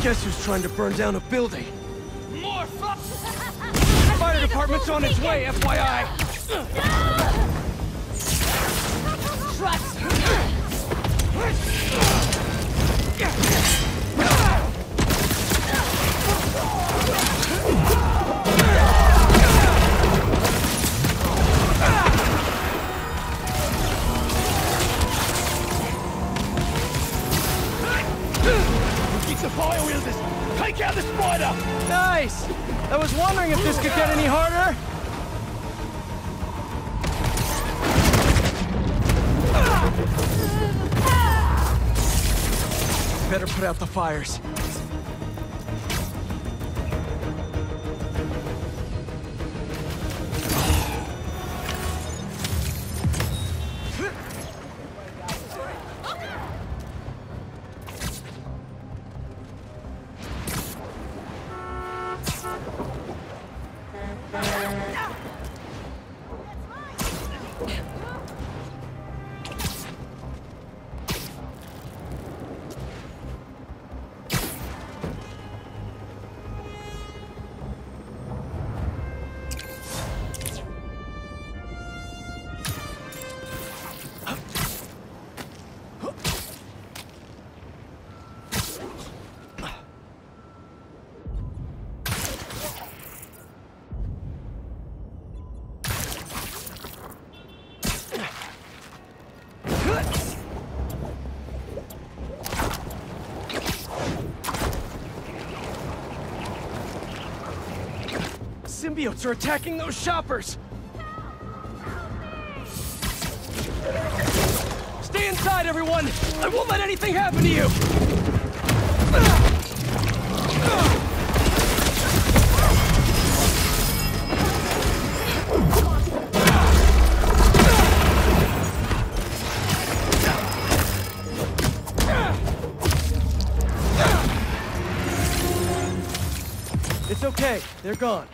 Guess who's trying to burn down a building? More fuck! Fire department's on its way, FYI! Trust! Keep the fire wielders! Take out the spider! Nice! I was wondering if this could get any harder. Better put out the fires. Symbiotes are attacking those shoppers! Stay inside, everyone! I won't let anything happen to you! It's okay, they're gone.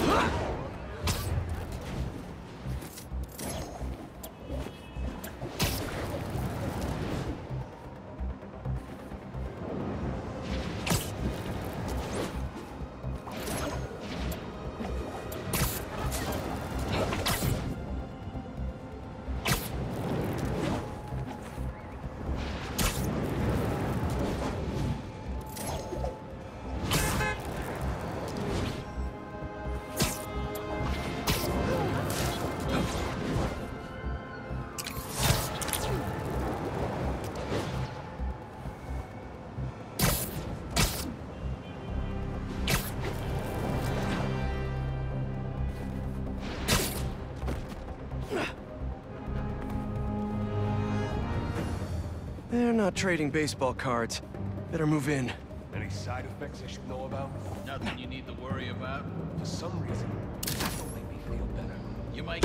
They're not trading baseball cards. Better move in. Any side effects I should know about? Nothing you need to worry about. For some reason, that don't make me feel better. You might...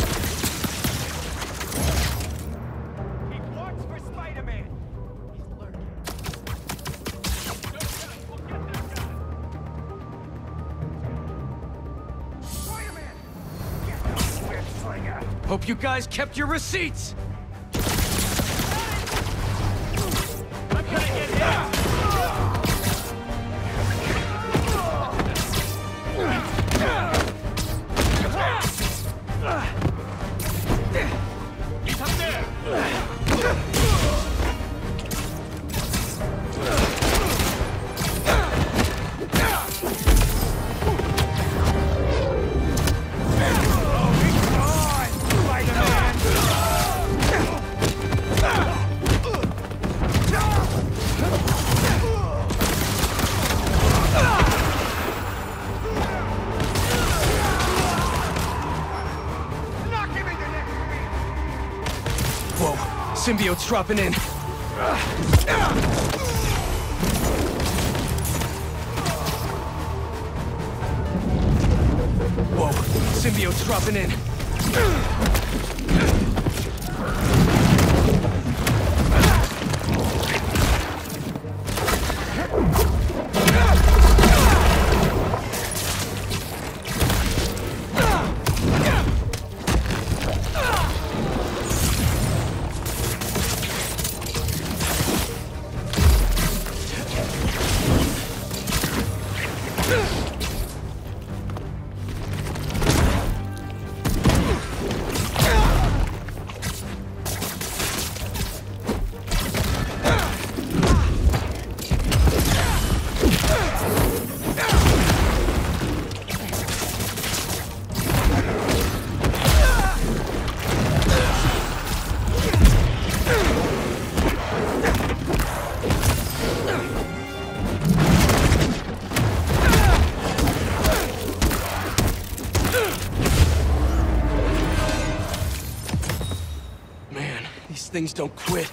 Keep watch for Spider-Man! He's lurking. Go, we'll get that guy! Spider-Man! Get the web slinger! Hope you guys kept your receipts! I'm gonna get him! He's up there! Symbiote's dropping in. Whoa, symbiote's dropping in. These things don't quit.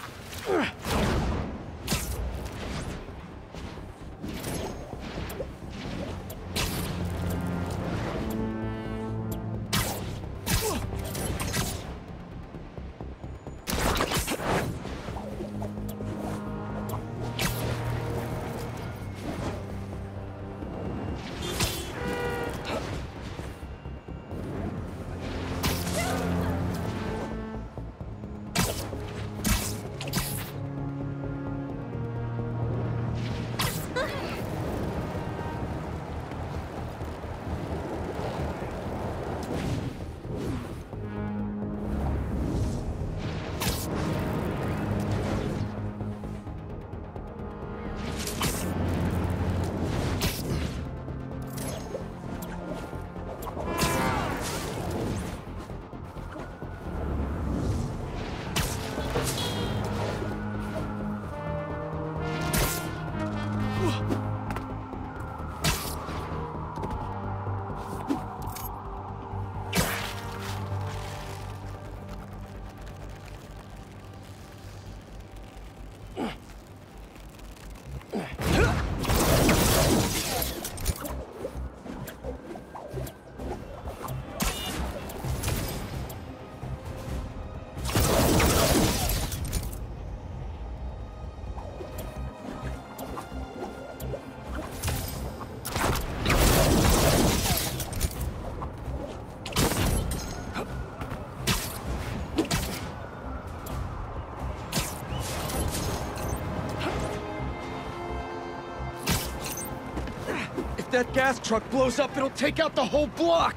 If that gas truck blows up, it'll take out the whole block!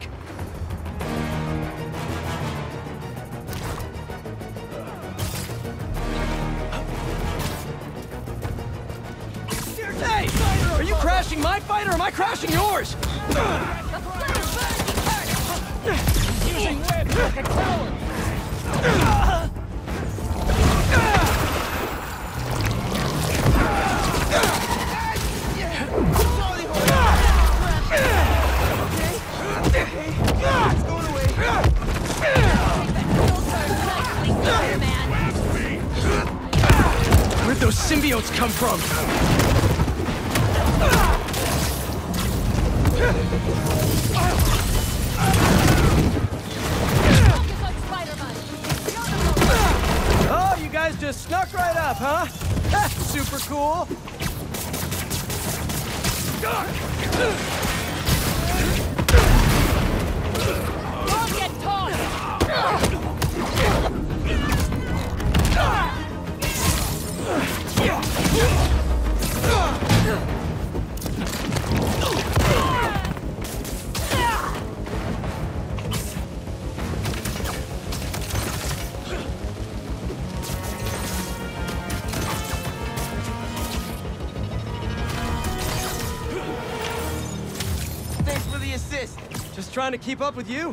Hey! Are you crashing my fight or am I crashing yours? Using webs like a coward! Where'd those symbiotes come from? Oh, you guys just snuck right up, huh? That's super cool. Don't get tossed! Thanks for the assist. Just trying to keep up with you.